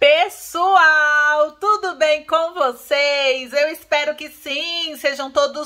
Pessoal, tudo bem com vocês? Eu espero que sim, sejam todos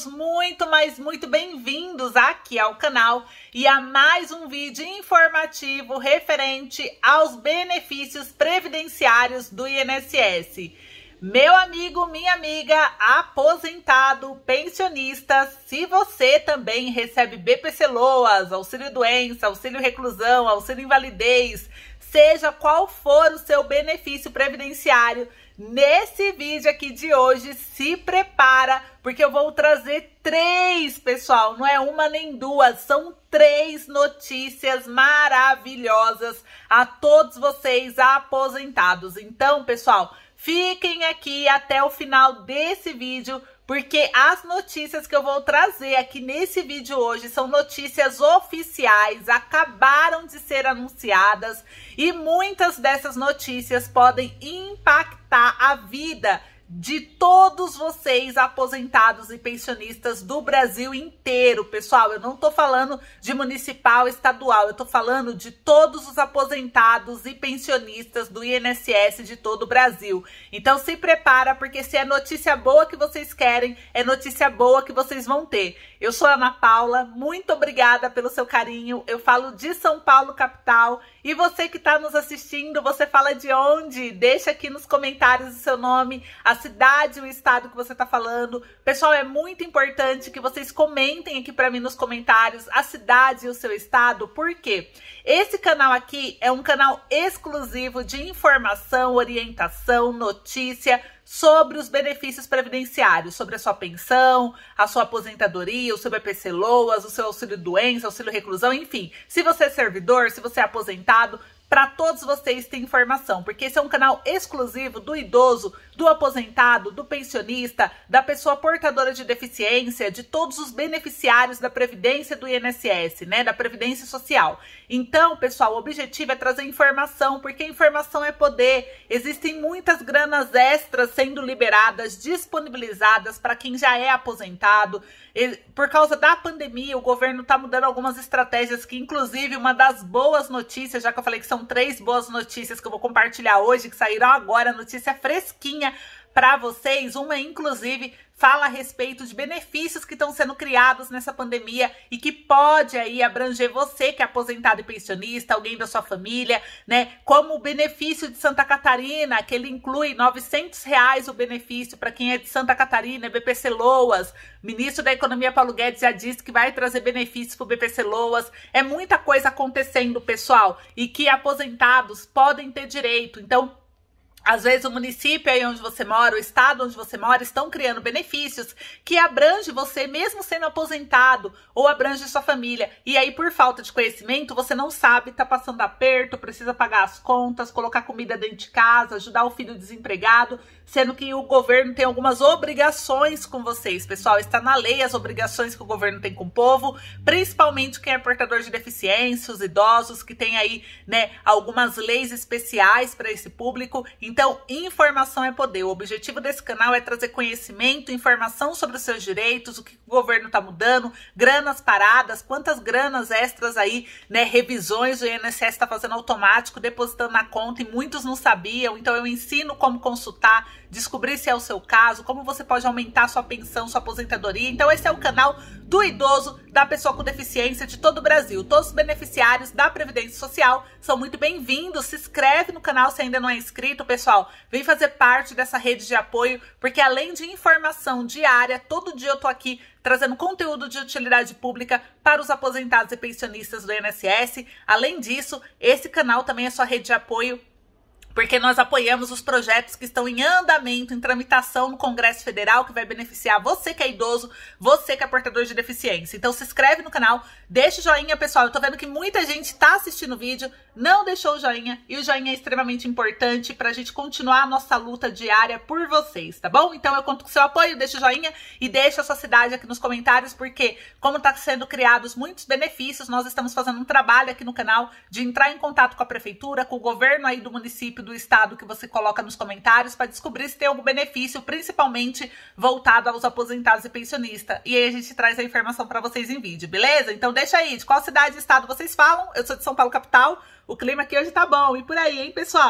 muito bem-vindos aqui ao canal e a mais um vídeo informativo referente aos benefícios previdenciários do INSS. Meu amigo, minha amiga, aposentado, pensionista, se você também recebe BPC-Loas, auxílio-doença, auxílio-reclusão, auxílio-invalidez, seja qual for o seu benefício previdenciário, nesse vídeo aqui de hoje, se prepara, porque eu vou trazer três, pessoal, não é uma nem duas, são três notícias maravilhosas a todos vocês aposentados. Então, pessoal, fiquem aqui até o final desse vídeo, porque as notícias que eu vou trazer aqui nesse vídeo hoje são notícias oficiais, acabaram de ser anunciadas e muitas dessas notícias podem impactar a vida de todos vocês aposentados e pensionistas do Brasil inteiro. Pessoal, eu não tô falando de municipal, estadual, eu tô falando de todos os aposentados e pensionistas do INSS de todo o Brasil. Então se prepara, porque se é notícia boa que vocês querem, é notícia boa que vocês vão ter. Eu sou a Ana Paula, muito obrigada pelo seu carinho. Eu falo de São Paulo, capital. E você que está nos assistindo, você fala de onde? Deixa aqui nos comentários o seu nome, a cidade, o estado que você está falando. Pessoal, é muito importante que vocês comentem aqui para mim nos comentários a cidade e o seu estado. Por quê? Esse canal aqui é um canal exclusivo de informação, orientação, notícia sobre os benefícios previdenciários, sobre a sua pensão, a sua aposentadoria, o seu BPC-Loas, o seu auxílio-doença, auxílio-reclusão, enfim. Se você é servidor, se você é aposentado, para todos vocês tem informação, porque esse é um canal exclusivo do idoso, do aposentado, do pensionista, da pessoa portadora de deficiência, de todos os beneficiários da Previdência do INSS, né, da Previdência Social. Então, pessoal, o objetivo é trazer informação, porque informação é poder. Existem muitas granas extras sendo liberadas, disponibilizadas para quem já é aposentado. Por causa da pandemia, o governo está mudando algumas estratégias que, inclusive, uma das boas notícias, já que eu falei que são três boas notícias que eu vou compartilhar hoje, que saíram agora, notícia fresquinha para vocês. Uma, inclusive, fala a respeito de benefícios que estão sendo criados nessa pandemia e que pode aí abranger você que é aposentado e pensionista, alguém da sua família, né? Como o benefício de Santa Catarina, que ele inclui R$900 o benefício para quem é de Santa Catarina, BPC-Loas. O ministro da Economia, Paulo Guedes, já disse que vai trazer benefícios para o BPC-Loas. É muita coisa acontecendo, pessoal, e que aposentados podem ter direito. Então, às vezes o município aí onde você mora, o estado onde você mora, estão criando benefícios que abrange você mesmo sendo aposentado ou abrange sua família. E aí, por falta de conhecimento, você não sabe, tá passando aperto, precisa pagar as contas, colocar comida dentro de casa, ajudar o filho desempregado, sendo que o governo tem algumas obrigações com vocês. Pessoal, está na lei as obrigações que o governo tem com o povo, principalmente quem é portador de deficiência, os idosos, que tem aí, né, algumas leis especiais para esse público. Então, informação é poder. O objetivo desse canal é trazer conhecimento, informação sobre os seus direitos, o que o governo está mudando, granas paradas, quantas granas extras aí, né, revisões o INSS está fazendo automático, depositando na conta, e muitos não sabiam. Então, eu ensino como consultar, descobrir se é o seu caso, como você pode aumentar sua pensão, sua aposentadoria. Então esse é o canal do idoso, da pessoa com deficiência de todo o Brasil. Todos os beneficiários da Previdência Social são muito bem-vindos. Se inscreve no canal se ainda não é inscrito, pessoal. Vem fazer parte dessa rede de apoio, porque além de informação diária, todo dia eu tô aqui trazendo conteúdo de utilidade pública para os aposentados e pensionistas do INSS. Além disso, esse canal também é sua rede de apoio, porque nós apoiamos os projetos que estão em andamento, em tramitação no Congresso Federal, que vai beneficiar você que é idoso, você que é portador de deficiência. Então se inscreve no canal, deixa o joinha, pessoal. Eu tô vendo que muita gente tá assistindo o vídeo, não deixou o joinha, e o joinha é extremamente importante pra gente continuar a nossa luta diária por vocês, tá bom? Então eu conto com o seu apoio, deixa o joinha e deixa a sua cidade aqui nos comentários, porque como tá sendo criados muitos benefícios, nós estamos fazendo um trabalho aqui no canal de entrar em contato com a prefeitura, com o governo aí do município, do estado que você coloca nos comentários, para descobrir se tem algum benefício, principalmente voltado aos aposentados e pensionistas. E aí a gente traz a informação para vocês em vídeo, beleza? Então deixa aí, de qual cidade e estado vocês falam. Eu sou de São Paulo, capital. O clima aqui hoje tá bom. E por aí, hein, pessoal?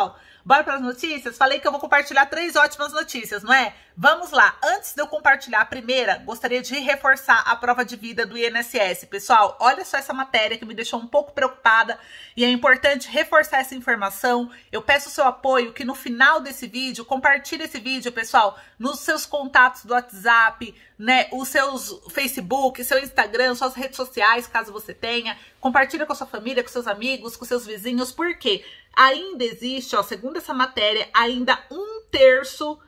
Bora para as notícias? Falei que eu vou compartilhar 3 ótimas notícias, não é? Vamos lá. Antes de eu compartilhar a primeira, gostaria de reforçar a prova de vida do INSS. Pessoal, olha só essa matéria que me deixou um pouco preocupada e é importante reforçar essa informação. Eu peço o seu apoio que no final desse vídeo, compartilhe esse vídeo, pessoal, nos seus contatos do WhatsApp, né, os seus Facebook, seu Instagram, suas redes sociais, caso você tenha. Compartilha com a sua família, com seus amigos, com seus vizinhos, porque ainda existe, ó, segundo essa matéria, ainda um terço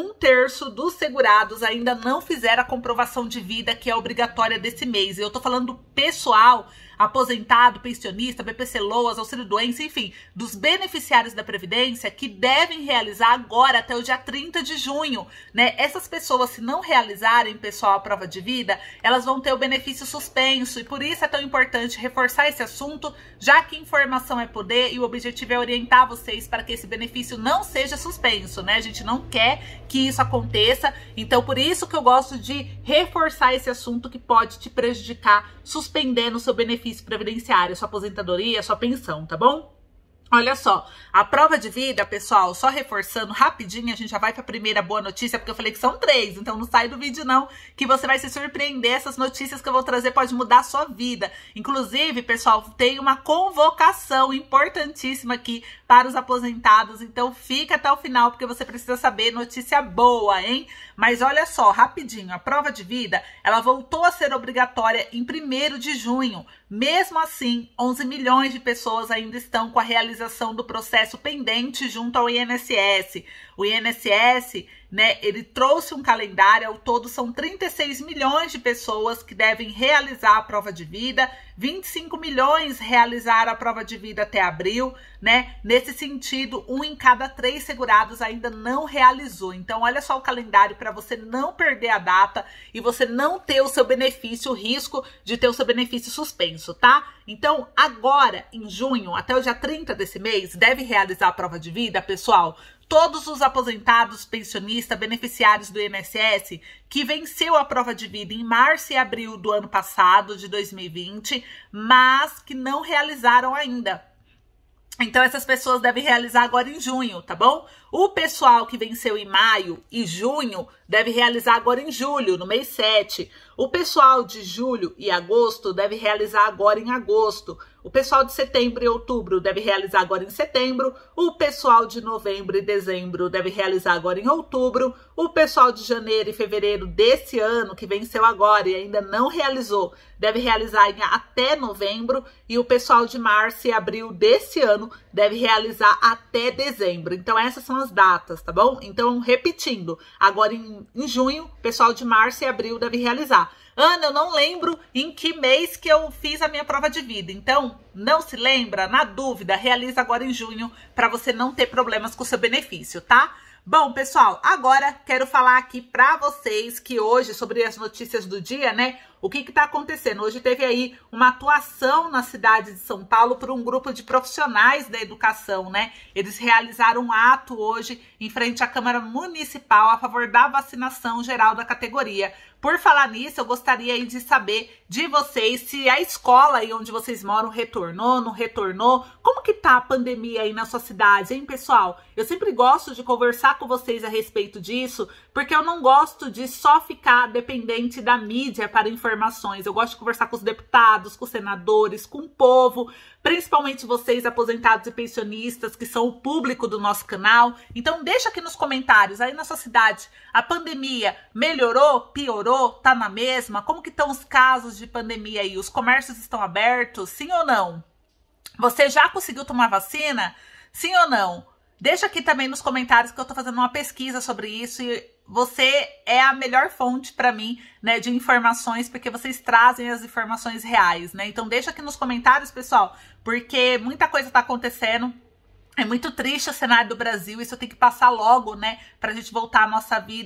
dos segurados ainda não fizeram a comprovação de vida que é obrigatória desse mês. Eu tô falando do pessoal aposentado, pensionista, BPC Loas, auxílio-doença, enfim, dos beneficiários da Previdência que devem realizar agora até o dia 30 de junho, né? Essas pessoas, se não realizarem, pessoal, a prova de vida, elas vão ter o benefício suspenso e por isso é tão importante reforçar esse assunto, já que informação é poder e o objetivo é orientar vocês para que esse benefício não seja suspenso, né? A gente não quer que isso aconteça, então por isso que eu gosto de reforçar esse assunto que pode te prejudicar, suspendendo o seu benefício previdenciário, sua aposentadoria, sua pensão, tá bom? Olha só, a prova de vida, pessoal, só reforçando rapidinho, a gente já vai para a primeira boa notícia, porque eu falei que são 3, então não sai do vídeo não, que você vai se surpreender, essas notícias que eu vou trazer pode mudar a sua vida. Inclusive, pessoal, tem uma convocação importantíssima aqui para os aposentados, então fica até o final, porque você precisa saber notícia boa, hein? Mas olha só, rapidinho, a prova de vida, ela voltou a ser obrigatória em 1º de junho. Mesmo assim, 11 milhões de pessoas ainda estão com a realização do processo pendente junto ao INSS. O INSS, né, ele trouxe um calendário, ao todo são 36 milhões de pessoas que devem realizar a prova de vida, 25 milhões realizaram a prova de vida até abril, né? Nesse sentido, 1 em cada 3 segurados ainda não realizou. Então, olha só o calendário para você não perder a data e você não ter o seu benefício, o risco de ter o seu benefício suspenso, tá? Então, agora, em junho, até o dia 30 desse mês, deve realizar a prova de vida, pessoal. Todos os aposentados, pensionistas, beneficiários do INSS que venceu a prova de vida em março e abril do ano passado, de 2020, mas que não realizaram ainda. Então, essas pessoas devem realizar agora em junho, tá bom? O pessoal que venceu em maio e junho deve realizar agora em julho, no mês 7. O pessoal de julho e agosto deve realizar agora em agosto. O pessoal de setembro e outubro deve realizar agora em setembro. O pessoal de novembro e dezembro deve realizar agora em outubro. O pessoal de janeiro e fevereiro desse ano, que venceu agora e ainda não realizou, deve realizar até novembro. E o pessoal de março e abril desse ano deve realizar até dezembro. Então, essas são as datas, tá bom? Então, repetindo, agora em junho, o pessoal de março e abril deve realizar. Ana, eu não lembro em que mês que eu fiz a minha prova de vida. Então, não se lembra? Na dúvida, realiza agora em junho para você não ter problemas com o seu benefício, tá? Bom, pessoal, agora quero falar aqui para vocês que hoje, sobre as notícias do dia, né? O que está acontecendo? Hoje teve aí uma atuação na cidade de São Paulo por um grupo de profissionais da educação, né? Eles realizaram um ato hoje em frente à Câmara Municipal a favor da vacinação geral da categoria. Por falar nisso, eu gostaria aí de saber de vocês se a escola aí onde vocês moram retornou, não retornou. Como que tá a pandemia aí na sua cidade, hein, pessoal? Eu sempre gosto de conversar com vocês a respeito disso, porque eu não gosto de só ficar dependente da mídia para informações. Eu gosto de conversar com os deputados, com os senadores, com o povo, principalmente vocês aposentados e pensionistas, que são o público do nosso canal. Então deixa aqui nos comentários, aí na sua cidade, a pandemia melhorou, piorou, tá na mesma? Como que estão os casos de pandemia aí? Os comércios estão abertos, sim ou não? Você já conseguiu tomar vacina? Sim ou não? Deixa aqui também nos comentários que eu tô fazendo uma pesquisa sobre isso e você é a melhor fonte para mim, né, de informações, porque vocês trazem as informações reais, né? Então deixa aqui nos comentários, pessoal, porque muita coisa tá acontecendo. É muito triste o cenário do Brasil, isso tem que passar logo, né, pra gente voltar à nossa vida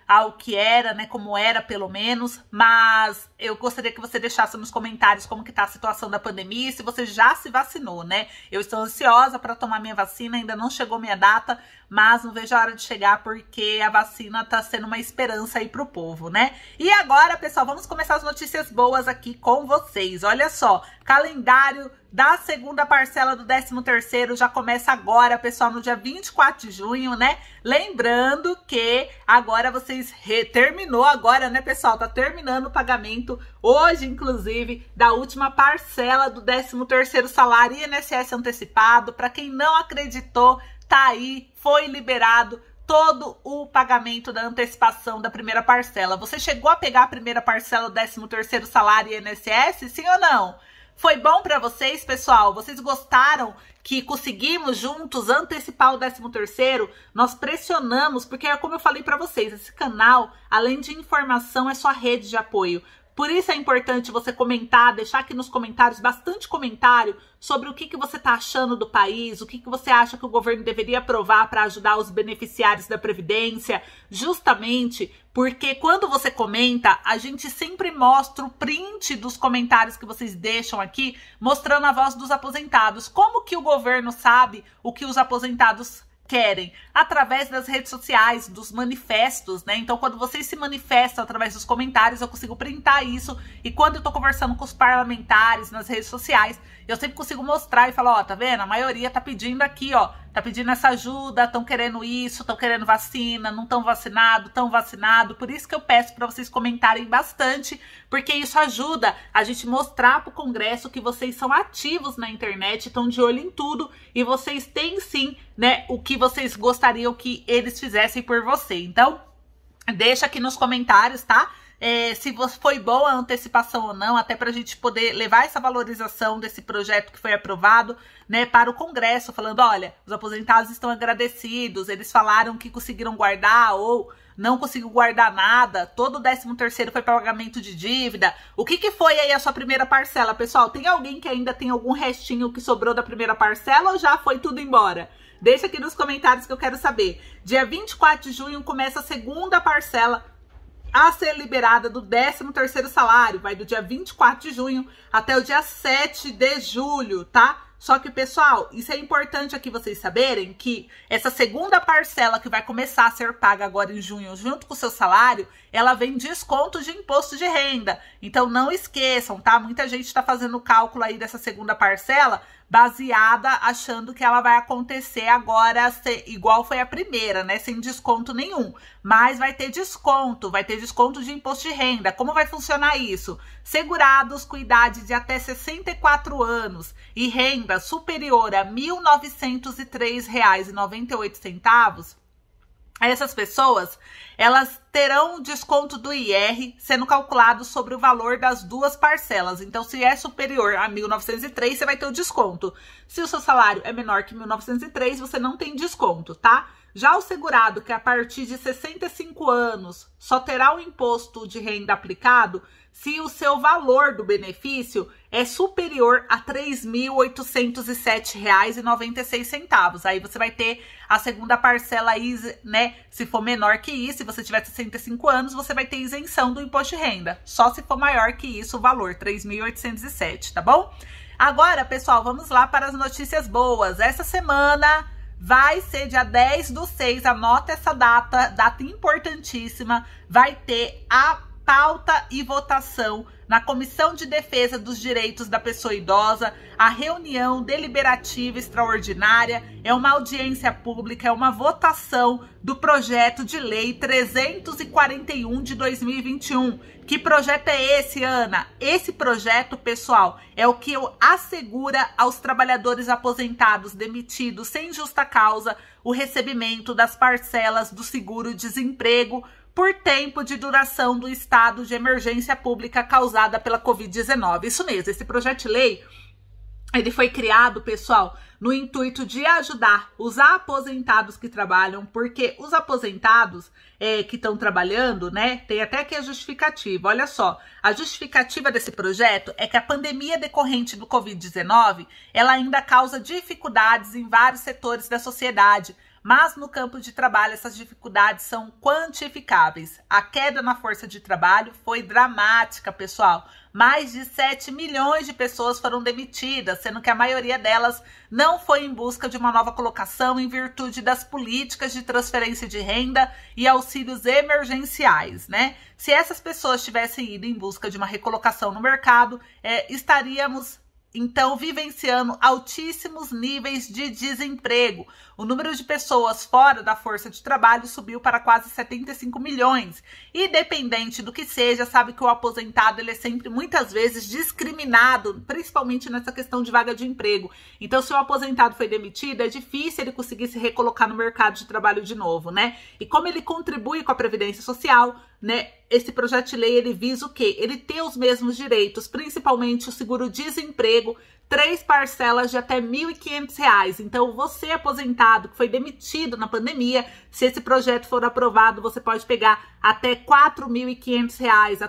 ao que era, né, como era pelo menos, mas eu gostaria que você deixasse nos comentários como que tá a situação da pandemia e se você já se vacinou, né? Eu estou ansiosa para tomar minha vacina, ainda não chegou minha data, mas não vejo a hora de chegar porque a vacina tá sendo uma esperança aí pro povo, né? E agora, pessoal, vamos começar as notícias boas aqui com vocês. Olha só, calendário da segunda parcela do 13º já começa agora, pessoal, no dia 24 de junho, né? Lembrando que agora vocês terminou agora, né, pessoal? Tá terminando o pagamento hoje, inclusive, da última parcela do 13º salário INSS antecipado. Para quem não acreditou, tá aí, foi liberado todo o pagamento da antecipação da primeira parcela. Você chegou a pegar a primeira parcela do 13º salário INSS, sim ou não? Foi bom para vocês, pessoal? Vocês gostaram que conseguimos juntos antecipar o 13º? Nós pressionamos, porque como eu falei para vocês, esse canal, além de informação, é sua rede de apoio. Por isso é importante você comentar, deixar aqui nos comentários bastante comentário sobre o que você está achando do país, o que você acha que o governo deveria aprovar para ajudar os beneficiários da Previdência, justamente porque quando você comenta, a gente sempre mostra o print dos comentários que vocês deixam aqui, mostrando a voz dos aposentados. Como que o governo sabe o que os aposentados querem? Através das redes sociais, dos manifestos, né? Então, quando vocês se manifestam através dos comentários, eu consigo printar isso. E quando eu tô conversando com os parlamentares nas redes sociais, eu sempre consigo mostrar e falar, ó, tá vendo? A maioria tá pedindo aqui, ó, tá pedindo essa ajuda, estão querendo isso, estão querendo vacina, não estão vacinado, estão vacinado. Por isso que eu peço para vocês comentarem bastante, porque isso ajuda a gente mostrar pro Congresso que vocês são ativos na internet, estão de olho em tudo e vocês têm sim, né, o que vocês gostariam que eles fizessem por você. Então, deixa aqui nos comentários, tá? Se foi boa a antecipação ou não, até para a gente poder levar essa valorização desse projeto que foi aprovado, né, para o Congresso, falando, olha, os aposentados estão agradecidos, eles falaram que conseguiram guardar ou não conseguiu guardar nada, todo o 13º foi para pagamento de dívida. O que foi aí a sua primeira parcela, pessoal? Tem alguém que ainda tem algum restinho que sobrou da primeira parcela ou já foi tudo embora? Deixa aqui nos comentários que eu quero saber. Dia 24 de junho começa a segunda parcela a ser liberada do 13º salário. Vai do dia 24 de junho até o dia 7 de julho, tá? Só que, pessoal, isso é importante aqui vocês saberem que essa segunda parcela que vai começar a ser paga agora em junho, junto com o seu salário, ela vem desconto de imposto de renda. Então, não esqueçam, tá? Muita gente tá fazendo o cálculo aí dessa segunda parcela baseada, achando que ela vai acontecer agora igual foi a primeira, né? Sem desconto nenhum. Mas vai ter desconto de imposto de renda. Como vai funcionar isso? Segurados com idade de até 64 anos e renda superior a R$ 1.903,98, essas pessoas, elas terão desconto do IR sendo calculado sobre o valor das duas parcelas. Então, se é superior a 1.903, você vai ter o desconto. Se o seu salário é menor que 1.903, você não tem desconto, tá? Já o segurado, que a partir de 65 anos só terá o imposto de renda aplicado se o seu valor do benefício é superior a R$ 3.807,96. Aí você vai ter a segunda parcela aí, né? Se for menor que isso, se você tiver 65 anos, você vai ter isenção do imposto de renda. Só se for maior que isso o valor, 3.807, tá bom? Agora, pessoal, vamos lá para as notícias boas. Essa semana vai ser dia 10/6, anota essa data importantíssima, vai ter a pauta e votação na Comissão de Defesa dos Direitos da Pessoa Idosa, a reunião deliberativa extraordinária, é uma audiência pública, é uma votação do projeto de lei 341 de 2021. Que projeto é esse, Ana? Esse projeto, pessoal, é o que assegura aos trabalhadores aposentados demitidos sem justa causa o recebimento das parcelas do seguro-desemprego por tempo de duração do estado de emergência pública causada pela Covid-19. Isso mesmo, esse projeto de lei, ele foi criado, pessoal, no intuito de ajudar os aposentados que trabalham, porque os aposentados que estão trabalhando, né, tem até aqui a justificativa. Olha só, a justificativa desse projeto é que a pandemia decorrente do Covid-19, ela ainda causa dificuldades em vários setores da sociedade, mas no campo de trabalho essas dificuldades são quantificáveis. A queda na força de trabalho foi dramática, pessoal. Mais de 7 milhões de pessoas foram demitidas, sendo que a maioria delas não foi em busca de uma nova colocação em virtude das políticas de transferência de renda e auxílios emergenciais, né? Se essas pessoas tivessem ido em busca de uma recolocação no mercado, estaríamos então vivenciando altíssimos níveis de desemprego. O número de pessoas fora da força de trabalho subiu para quase 75 milhões. E dependente do que seja, sabe que o aposentado ele é sempre muitas vezes discriminado, principalmente nessa questão de vaga de emprego. Então, se o aposentado foi demitido, é difícil ele conseguir se recolocar no mercado de trabalho de novo, né? E como ele contribui com a Previdência Social, né? Esse projeto de lei, ele visa o quê? Ele ter os mesmos direitos, principalmente o seguro-desemprego, 3 parcelas de até R$ 1.500. Então, você aposentado que foi demitido na pandemia, se esse projeto for aprovado, você pode pegar até R$ 4.500,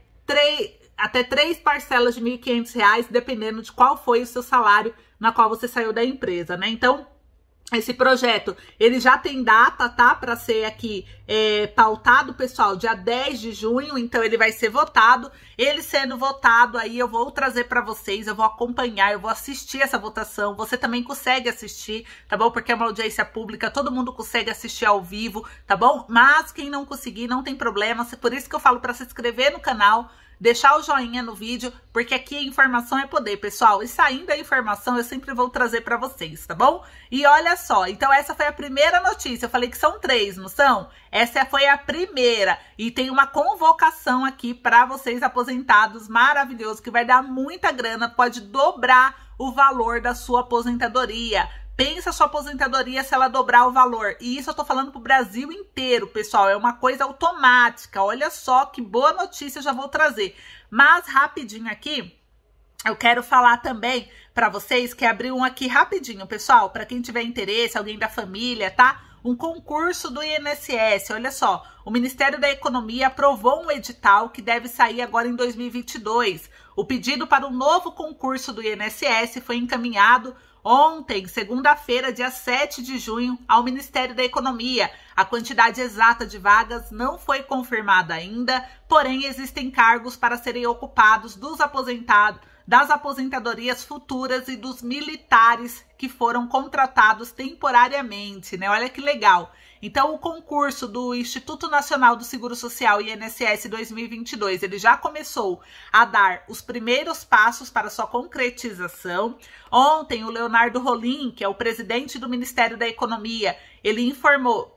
até 3 parcelas de R$ 1.500, dependendo de qual foi o seu salário na qual você saiu da empresa, né? Então, esse projeto, ele já tem data, tá? Para ser aqui pautado, pessoal, dia 10 de junho, então ele vai ser votado. Ele sendo votado, aí eu vou trazer para vocês, eu vou acompanhar, eu vou assistir essa votação. Você também consegue assistir, tá bom? Porque é uma audiência pública, todo mundo consegue assistir ao vivo, tá bom? Mas quem não conseguir, não tem problema. Por isso que eu falo para se inscrever no canal, deixar o joinha no vídeo, porque aqui a informação é poder, pessoal. E saindo a informação, eu sempre vou trazer para vocês, tá bom? E olha só, então essa foi a primeira notícia. Eu falei que são 3, não são? Essa foi a primeira. E tem uma convocação aqui para vocês aposentados, maravilhoso, que vai dar muita grana, pode dobrar o valor da sua aposentadoria. Pensa a sua aposentadoria se ela dobrar o valor. E isso eu tô falando pro Brasil inteiro, pessoal. É uma coisa automática. Olha só que boa notícia eu já vou trazer. Mas rapidinho aqui, eu quero falar também para vocês que abriu um aqui rapidinho, pessoal. Para quem tiver interesse, alguém da família, tá? Um concurso do INSS. Olha só, o Ministério da Economia aprovou um edital que deve sair agora em 2022. O pedido para um novo concurso do INSS foi encaminhado ontem, segunda-feira, dia 7 de junho, ao Ministério da Economia. A quantidade exata de vagas não foi confirmada ainda, porém existem cargos para serem ocupados dos aposentados, das aposentadorias futuras e dos militares que foram contratados temporariamente, né? Olha que legal. Então, o concurso do Instituto Nacional do Seguro Social, INSS 2022, ele já começou a dar os primeiros passos para sua concretização. Ontem, o Leonardo Rolim, que é o presidente do Ministério da Economia, ele informou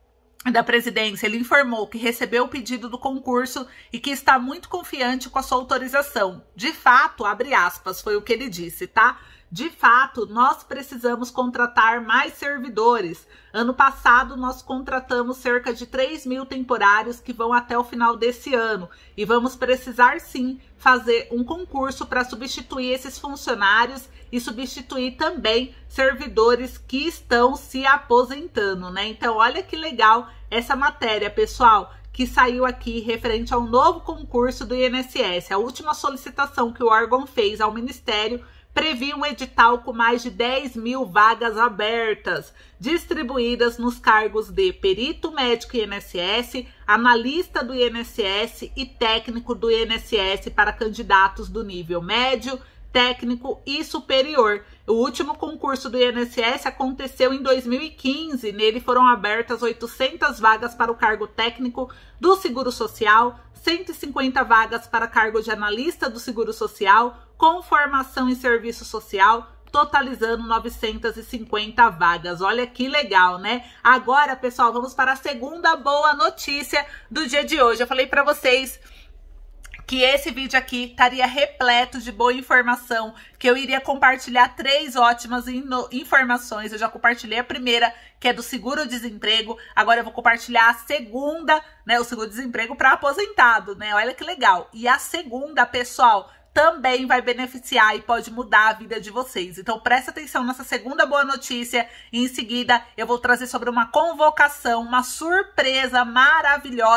que recebeu o pedido do concurso e que está muito confiante com a sua autorização. De fato, abre aspas, foi o que ele disse, tá? De fato, nós precisamos contratar mais servidores. Ano passado, nós contratamos cerca de 3 mil temporários que vão até o final desse ano. E vamos precisar, sim, fazer um concurso para substituir esses funcionários e substituir também servidores que estão se aposentando, né? Então, olha que legal essa matéria, pessoal, que saiu aqui referente ao novo concurso do INSS. A última solicitação que o órgão fez ao Ministério previa um edital com mais de 10 mil vagas abertas, distribuídas nos cargos de perito médico INSS, analista do INSS e técnico do INSS para candidatos do nível médio, técnico e superior. O último concurso do INSS aconteceu em 2015. Nele foram abertas 800 vagas para o cargo técnico do Seguro Social, 150 vagas para cargo de analista do Seguro Social, com formação em serviço social, totalizando 950 vagas. Olha que legal, né? Agora, pessoal, vamos para a segunda boa notícia do dia de hoje. Eu falei para vocês que esse vídeo aqui estaria repleto de boa informação, que eu iria compartilhar 3 ótimas informações. Eu já compartilhei a primeira, que é do seguro-desemprego. Agora eu vou compartilhar a segunda, né, o seguro-desemprego para aposentado, né? Olha que legal. E a segunda, pessoal, também vai beneficiar e pode mudar a vida de vocês. Então, presta atenção nessa segunda boa notícia. E em seguida, eu vou trazer sobre uma convocação, uma surpresa maravilhosa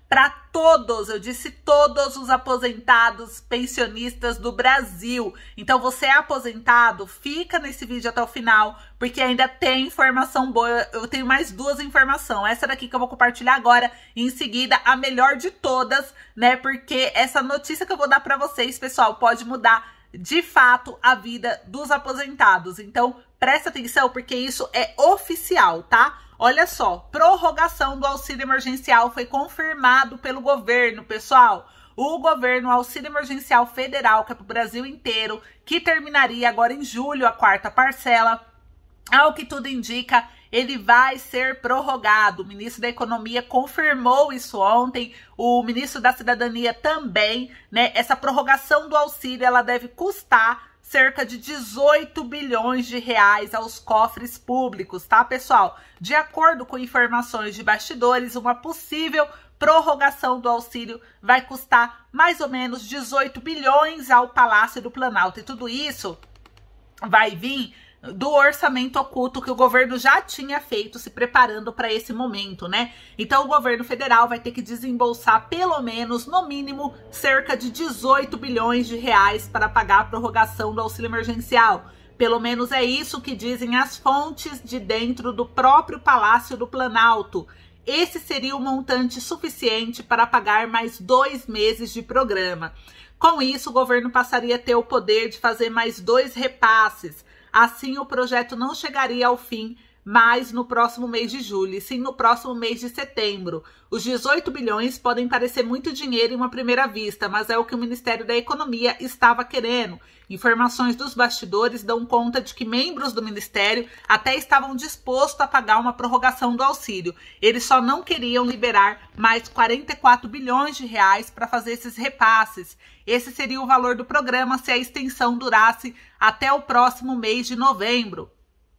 para todos, eu disse todos os aposentados pensionistas do Brasil. Então você é aposentado, fica nesse vídeo até o final, porque ainda tem informação boa. Eu tenho mais duas informações, essa daqui que eu vou compartilhar agora, e em seguida a melhor de todas, né? Porque essa notícia que eu vou dar para vocês, pessoal, pode mudar de fato a vida dos aposentados. Então presta atenção, porque isso é oficial, tá? Olha só, prorrogação do auxílio emergencial foi confirmado pelo governo, pessoal. O governo auxílio emergencial federal, que é para o Brasil inteiro, que terminaria agora em julho a 4ª parcela, ao que tudo indica, ele vai ser prorrogado. O ministro da Economia confirmou isso ontem, o ministro da Cidadania também, né? Essa prorrogação do auxílio, ela deve custar cerca de 18 bilhões de reais aos cofres públicos, tá, pessoal? De acordo com informações de bastidores, uma possível prorrogação do auxílio vai custar mais ou menos 18 bilhões ao Palácio do Planalto. E tudo isso vai vir do orçamento oculto que o governo já tinha feito, se preparando para esse momento, né? Então o governo federal vai ter que desembolsar pelo menos, no mínimo, cerca de 18 bilhões de reais para pagar a prorrogação do auxílio emergencial. Pelo menos é isso que dizem as fontes de dentro do próprio Palácio do Planalto. Esse seria o montante suficiente para pagar mais 2 meses de programa. Com isso, o governo passaria a ter o poder de fazer mais 2 repasses. Assim, o projeto não chegaria ao fim mais no próximo mês de julho, e sim no próximo mês de setembro. Os 18 bilhões podem parecer muito dinheiro em uma primeira vista, mas é o que o Ministério da Economia estava querendo. Informações dos bastidores dão conta de que membros do Ministério até estavam dispostos a pagar uma prorrogação do auxílio. Eles só não queriam liberar mais 44 bilhões de reais para fazer esses repasses. Esse seria o valor do programa se a extensão durasse até o próximo mês de novembro.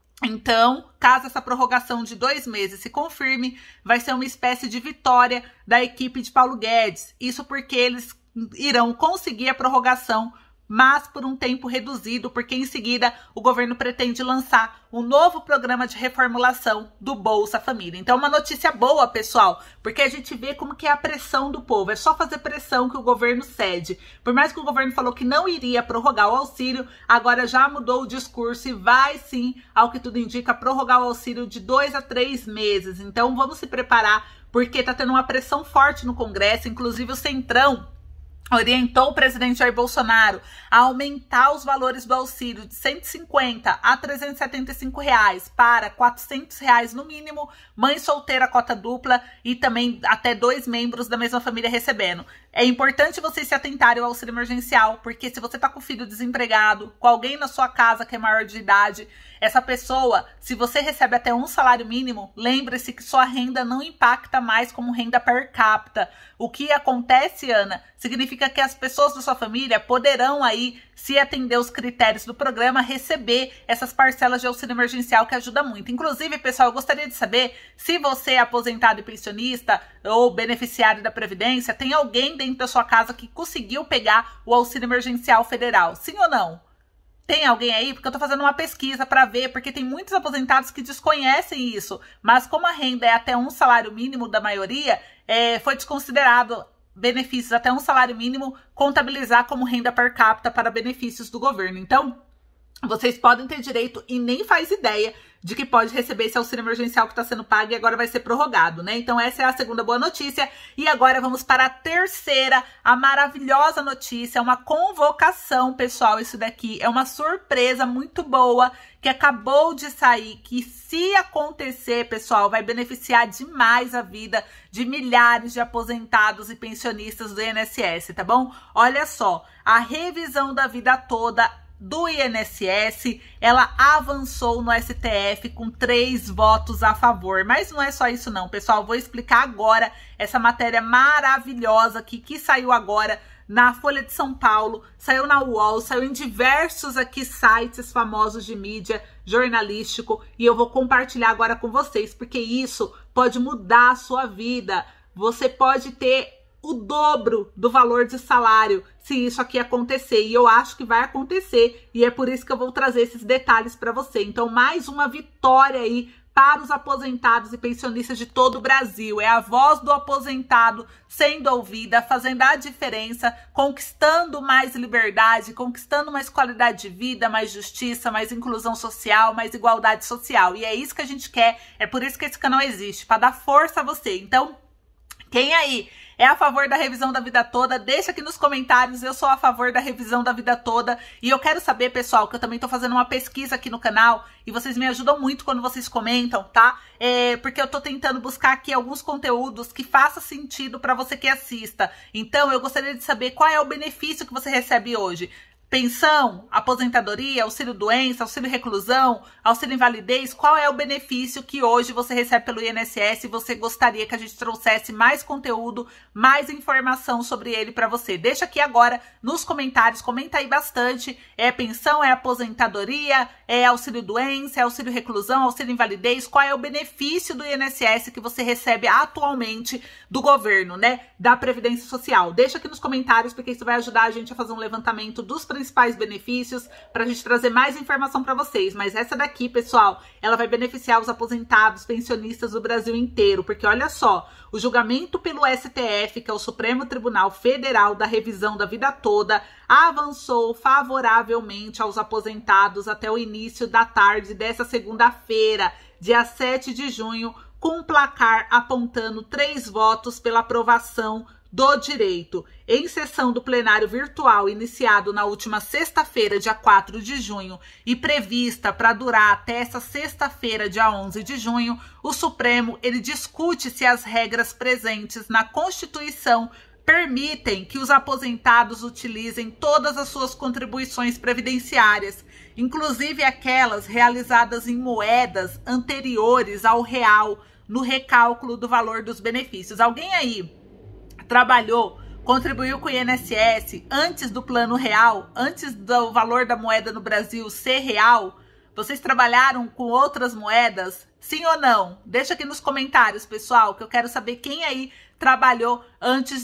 Então, caso essa prorrogação de 2 meses se confirme, vai ser uma espécie de vitória da equipe de Paulo Guedes. Isso porque eles irão conseguir a prorrogação, mas por um tempo reduzido, porque em seguida o governo pretende lançar um novo programa de reformulação do Bolsa Família. Então, uma notícia boa, pessoal, porque a gente vê como que é a pressão do povo. É só fazer pressão que o governo cede. Por mais que o governo falou que não iria prorrogar o auxílio, agora já mudou o discurso e vai sim, ao que tudo indica, prorrogar o auxílio de 2 a 3 meses. Então, vamos se preparar, porque está tendo uma pressão forte no Congresso, inclusive o Centrão orientou o presidente Jair Bolsonaro a aumentar os valores do auxílio de 150 a 375 reais para 400 reais no mínimo, mãe solteira cota dupla e também até 2 membros da mesma família recebendo. É importante vocês se atentarem ao auxílio emergencial, porque se você tá com filho desempregado, com alguém na sua casa que é maior de idade, essa pessoa, se você recebe até um salário mínimo, lembre-se que sua renda não impacta mais como renda per capita. O que acontece, Ana, significa que as pessoas da sua família poderão aí, se atender os critérios do programa, receber essas parcelas de auxílio emergencial, que ajuda muito. Inclusive, pessoal, eu gostaria de saber se você é aposentado e pensionista ou beneficiário da Previdência, tem alguém dentro da sua casa que conseguiu pegar o auxílio emergencial federal, sim ou não? Tem alguém aí? Porque eu tô fazendo uma pesquisa para ver, porque tem muitos aposentados que desconhecem isso, mas como a renda é até um salário mínimo da maioria, foi desconsiderado benefícios até um salário mínimo contabilizar como renda per capita para benefícios do governo. Então, vocês podem ter direito e nem faz ideia de que pode receber esse auxílio emergencial que está sendo pago e agora vai ser prorrogado, né? Então essa é a segunda boa notícia. E agora vamos para a terceira, a maravilhosa notícia, uma convocação, pessoal. Isso daqui é uma surpresa muito boa que acabou de sair, que se acontecer, pessoal, vai beneficiar demais a vida de milhares de aposentados e pensionistas do INSS, tá bom? Olha só, a revisão da vida toda do INSS, ela avançou no STF com 3 votos a favor. Mas não é só isso não, pessoal. Vou explicar agora essa matéria maravilhosa que saiu agora na Folha de São Paulo, saiu na UOL, saiu em diversos aqui sites famosos de mídia jornalístico, e eu vou compartilhar agora com vocês, porque isso pode mudar a sua vida. Você pode ter o dobro do valor de salário se isso aqui acontecer, e eu acho que vai acontecer, e é por isso que eu vou trazer esses detalhes para você. Então, mais uma vitória aí para os aposentados e pensionistas de todo o Brasil. É a voz do aposentado sendo ouvida, fazendo a diferença, conquistando mais liberdade, conquistando mais qualidade de vida, mais justiça, mais inclusão social, mais igualdade social. E é isso que a gente quer, é por isso que esse canal existe, para dar força a você. Então, quem aí é a favor da revisão da vida toda? Deixa aqui nos comentários, eu sou a favor da revisão da vida toda. E eu quero saber, pessoal, que eu também tô fazendo uma pesquisa aqui no canal e vocês me ajudam muito quando vocês comentam, tá? Porque eu tô tentando buscar aqui alguns conteúdos que façam sentido para você que assista. Então, eu gostaria de saber qual é o benefício que você recebe hoje. Pensão, aposentadoria, auxílio-doença, auxílio-reclusão, auxílio-invalidez, qual é o benefício que hoje você recebe pelo INSS e você gostaria que a gente trouxesse mais conteúdo, mais informação sobre ele para você? Deixa aqui agora nos comentários, comenta aí bastante, é pensão, é aposentadoria, é auxílio-doença, é auxílio-reclusão, auxílio-invalidez, qual é o benefício do INSS que você recebe atualmente do governo, né, da Previdência Social? Deixa aqui nos comentários, porque isso vai ajudar a gente a fazer um levantamento dos principais benefícios para a gente trazer mais informação para vocês. Mas essa daqui, pessoal, ela vai beneficiar os aposentados, pensionistas do Brasil inteiro, porque olha só, o julgamento pelo STF, que é o Supremo Tribunal Federal da revisão da vida toda, avançou favoravelmente aos aposentados até o início da tarde dessa segunda-feira, dia 7 de junho, com um placar apontando 3 votos pela aprovação do direito. Em sessão do plenário virtual iniciado na última sexta-feira, dia 4 de junho, e prevista para durar até essa sexta-feira, dia 11 de junho, o Supremo ele discute se as regras presentes na Constituição permitem que os aposentados utilizem todas as suas contribuições previdenciárias, inclusive aquelas realizadas em moedas anteriores ao real, no recálculo do valor dos benefícios. Alguém aí trabalhou, contribuiu com o INSS antes do plano real, antes do valor da moeda no Brasil ser real? Vocês trabalharam com outras moedas? Sim ou não? Deixa aqui nos comentários, pessoal, que eu quero saber quem aí trabalhou antes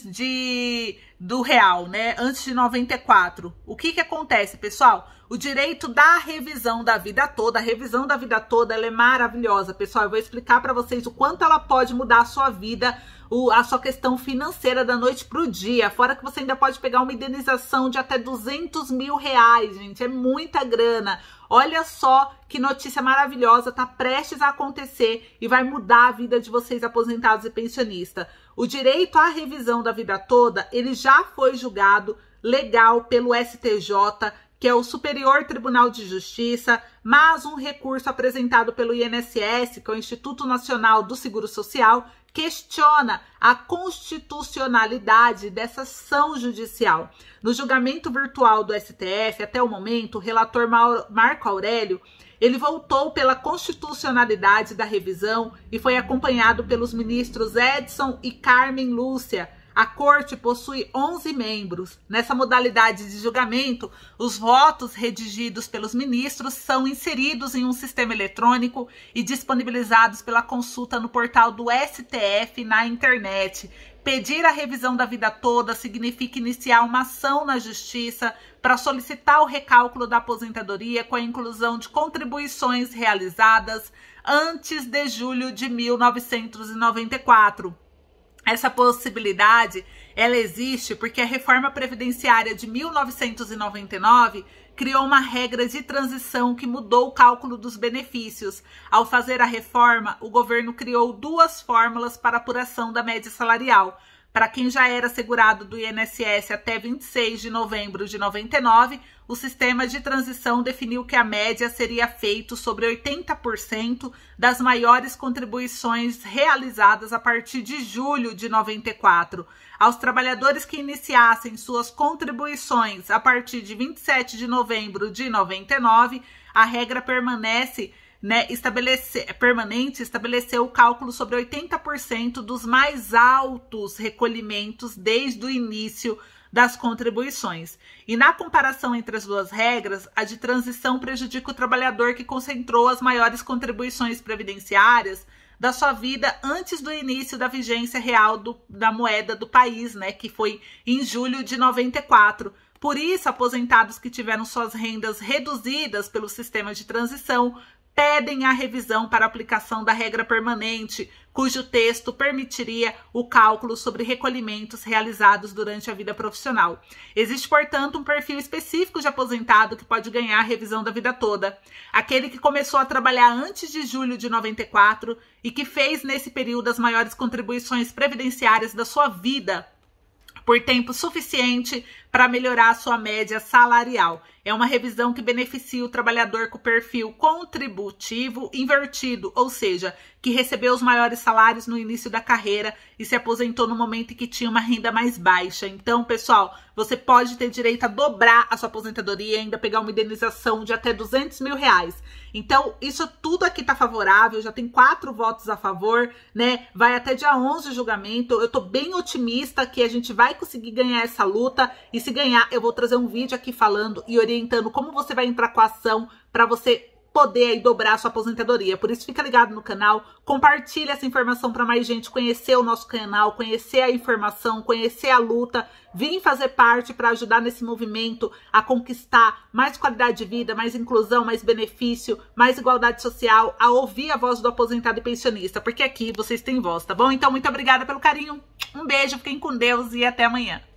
do real, né? Antes de 94. O que acontece, pessoal? O direito da revisão da vida toda, a revisão da vida toda, ela é maravilhosa, pessoal. Eu vou explicar para vocês o quanto ela pode mudar a sua vida, a sua questão financeira da noite para o dia. Fora que você ainda pode pegar uma indenização de até 200 mil reais, gente. É muita grana. Olha só que notícia maravilhosa, tá prestes a acontecer e vai mudar a vida de vocês aposentados e pensionistas. O direito à revisão da vida toda, ele já foi julgado legal pelo STJ, que é o Superior Tribunal de Justiça, mas um recurso apresentado pelo INSS, que é o Instituto Nacional do Seguro Social, questiona a constitucionalidade dessa ação judicial. No julgamento virtual do STF, até o momento, o relator Marco Aurélio, ele voltou pela constitucionalidade da revisão e foi acompanhado pelos ministros Edson e Carmen Lúcia. A corte possui 11 membros. Nessa modalidade de julgamento, os votos redigidos pelos ministros são inseridos em um sistema eletrônico e disponibilizados pela consulta no portal do STF na internet. Pedir a revisão da vida toda significa iniciar uma ação na justiça para solicitar o recálculo da aposentadoria com a inclusão de contribuições realizadas antes de julho de 1994. Essa possibilidade, ela existe porque a reforma previdenciária de 1999 criou uma regra de transição que mudou o cálculo dos benefícios. Ao fazer a reforma, o governo criou 2 fórmulas para apuração da média salarial. Para quem já era segurado do INSS até 26 de novembro de 99, o sistema de transição definiu que a média seria feita sobre 80% das maiores contribuições realizadas a partir de julho de 94. Aos trabalhadores que iniciassem suas contribuições a partir de 27 de novembro de 99, a regra permaneceu o cálculo sobre 80% dos mais altos recolhimentos desde o início das contribuições. E na comparação entre as 2 regras, a de transição prejudica o trabalhador que concentrou as maiores contribuições previdenciárias da sua vida antes do início da vigência real da moeda do país, né, que foi em julho de 94. Por isso, aposentados que tiveram suas rendas reduzidas pelo sistema de transição pedem a revisão para aplicação da regra permanente, cujo texto permitiria o cálculo sobre recolhimentos realizados durante a vida profissional. Existe, portanto, um perfil específico de aposentado que pode ganhar a revisão da vida toda. Aquele que começou a trabalhar antes de julho de 94 e que fez nesse período as maiores contribuições previdenciárias da sua vida por tempo suficiente para melhorar a sua média salarial. É uma revisão que beneficia o trabalhador com perfil contributivo invertido, ou seja, que recebeu os maiores salários no início da carreira e se aposentou no momento em que tinha uma renda mais baixa. Então, pessoal, você pode ter direito a dobrar a sua aposentadoria e ainda pegar uma indenização de até R$200 mil. Então, isso tudo aqui tá favorável, já tem 4 votos a favor, né? Vai até dia 11 o julgamento. Eu tô bem otimista que a gente vai conseguir ganhar essa luta. E se ganhar, eu vou trazer um vídeo aqui falando e orientando como você vai entrar com a ação para você poder aí dobrar a sua aposentadoria. Por isso, fica ligado no canal, compartilha essa informação para mais gente conhecer o nosso canal, conhecer a informação, conhecer a luta, vir fazer parte para ajudar nesse movimento a conquistar mais qualidade de vida, mais inclusão, mais benefício, mais igualdade social, a ouvir a voz do aposentado e pensionista, porque aqui vocês têm voz, tá bom? Então, muito obrigada pelo carinho, um beijo, fiquem com Deus e até amanhã.